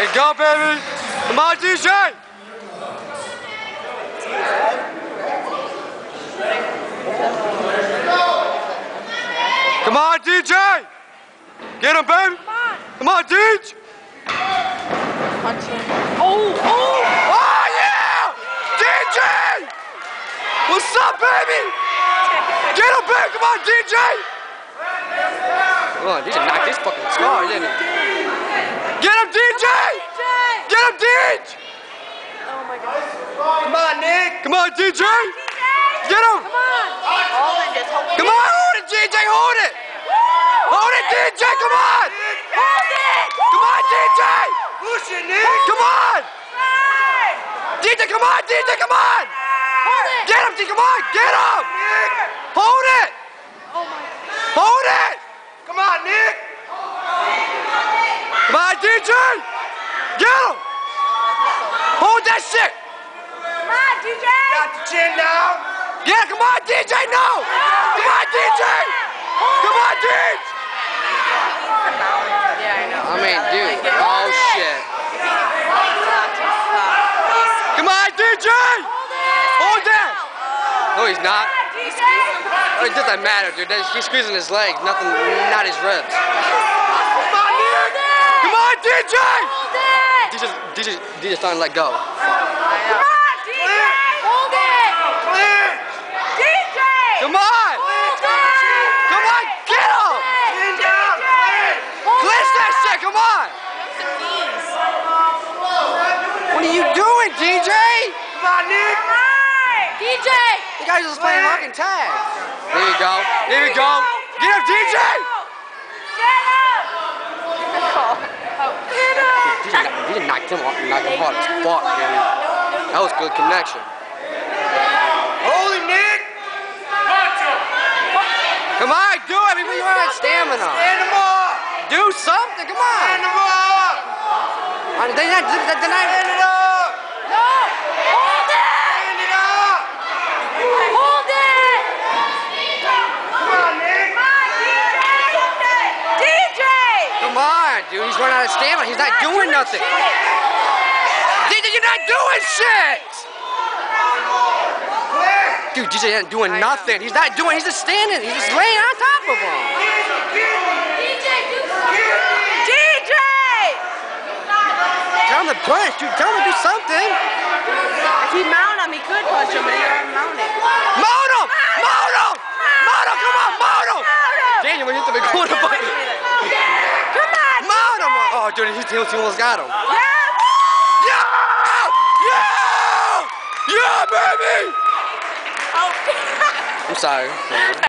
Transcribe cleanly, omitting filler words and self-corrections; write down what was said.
Let's go, baby. Come on, DJ. Come on, DJ. Get him, baby. Come on, DJ. Oh, yeah! DJ! What's up, baby? Get him, baby. Come on, DJ. Come on, DJ knocked this fucking scar, didn't he? Get him, DJ! Get him, DJ! Oh my God. Come on, Nick. Come on, DJ. Get him. Come on. Come on, hold it, DJ, hold it. Hold it, DJ, come on. Hold it. Come on, DJ. Push it, Nick. Come on. DJ, come on, DJ, come on. Hold it. Get him, DJ, come on, get him. Hold it. Oh my. Hold it. Come on, Nick. Come on, DJ. Get him. Hold that shit. Come on, DJ. Got the chin down. Yeah, come on, DJ, no. Come on, DJ. Come on, DJ. Yeah, I know. I mean, dude, oh shit. Come on, DJ. Hold that. No, he's not. Oh, it doesn't matter, dude. He's squeezing his legs, nothing, not his ribs. Come on, Nick. Come on, DJ. Hold it. DJ's starting to let go. Come on, DJ. Hold it. Clear. DJ. Come on. Hold it. Come on, get him. Chin down. Glitch that shit, come on. What are you doing, DJ? Come on, Nick. DJ. You guys just playing fucking tag. There you go. There you go. Get him, DJ. DJ knocked him off, knocked him hard as fuck, man. That was good connection. Hold him, Nick. Come on, do it. People, you have stamina. Stand him up. Do something. Come on. Stand him up. They're not. Stand it up. No. Hold it. Stand it up. Hold it. Come on, Nick. DJ. Come on, dude. He's running out of stamina. He's not doing nothing. DJ, you're not doing shit. Dude, DJ isn't doing nothing. He's not doing. He's just standing. He's just laying on top of him. DJ. Tell him to punch, dude. Tell him to do something. If he mount him, he could punch him, but he already mounted. Mount him! Mount him! Mount him! Come on, mount him! Daniel, we hit the big corner button. Come on. Mount him! Oh, dude, he almost got him. Yeah. Yeah! Yeah! Yeah, baby! Oh. I'm sorry.